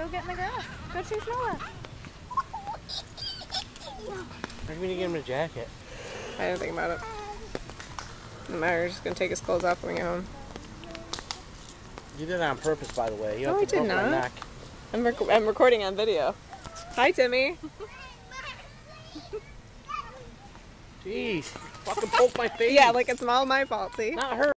Go get in the grass. Go chase Noah. We're going to get him a jacket. I didn't think about it. We're just going to take his clothes off when we get home. You did it on purpose, by the way. You No, have I to did poke my not. neck. I'm recording on video. Hi, Timmy. Jeez. Fucking poke my face. Yeah, like it's all my fault, see? Not her.